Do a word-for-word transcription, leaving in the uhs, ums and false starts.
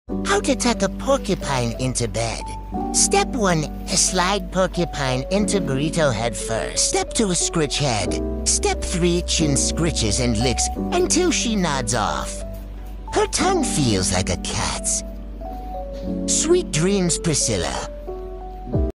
How to tuck a porcupine into bed. Step one, slide porcupine into burrito head first. Step two, scritch head. Step three, chin scritches and licks until she nods off. Her tongue feels like a cat's. Sweet dreams, Priscilla.